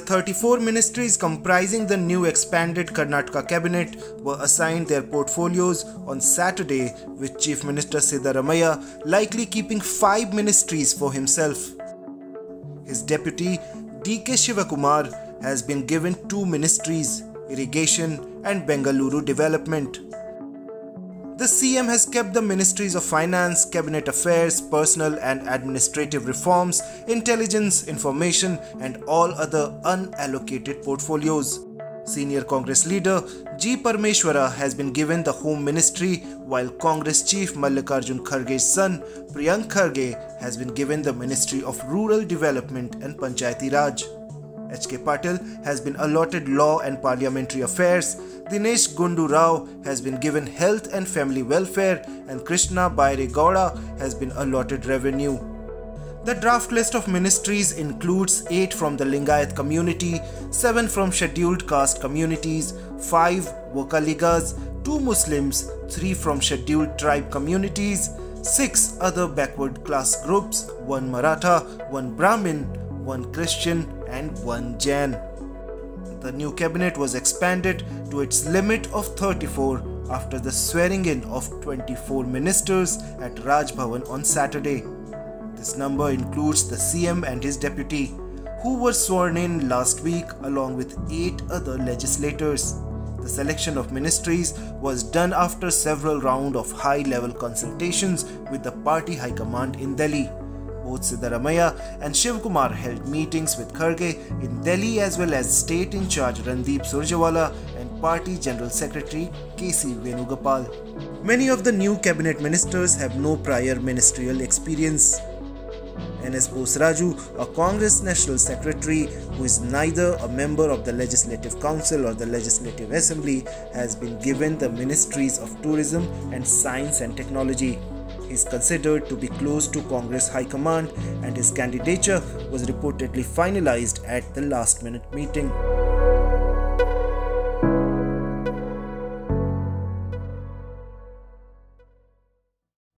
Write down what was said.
34 ministries comprising the new expanded Karnataka Cabinet were assigned their portfolios on Saturday, with Chief Minister Siddaramaiah likely keeping 5 ministries for himself. His deputy, DK Shivakumar, has been given 2 ministries, Irrigation and Bengaluru Development. The CM has kept the Ministries of Finance, Cabinet Affairs, Personal and Administrative Reforms, Intelligence, Information and all other unallocated portfolios. Senior Congress leader G Parameshwara has been given the Home Ministry, while Congress Chief Mallikarjun Kharge's son Priyank Kharge has been given the Ministry of Rural Development and Panchayati Raj. H.K. Patil has been allotted Law and Parliamentary Affairs, Dinesh Gundu Rao has been given Health and Family Welfare, and Krishna Baire Gowda has been allotted Revenue. The draft list of ministries includes 8 from the Lingayat community, 7 from scheduled caste communities, 5 Vokaligas, 2 Muslims, 3 from scheduled tribe communities, 6 other backward class groups, 1 Maratha, 1 Brahmin, 1 Christian and 1 Jain. The new cabinet was expanded to its limit of 34 after the swearing in of 24 ministers at Raj Bhavan on Saturday. This number includes the CM and his deputy, who were sworn in last week along with 8 other legislators. The selection of ministries was done after several rounds of high-level consultations with the party high command in Delhi. Both Siddaramaiah and Shivakumar held meetings with Kharge in Delhi as well as State in charge Randeep Surjewala and Party General Secretary K.C. Venugopal. Many of the new cabinet ministers have no prior ministerial experience. N.S. Bosraju, a Congress National Secretary who is neither a member of the Legislative Council or the Legislative Assembly, has been given the Ministries of Tourism and Science and Technology. He is considered to be close to Congress High Command and his candidature was reportedly finalized at the last-minute meeting.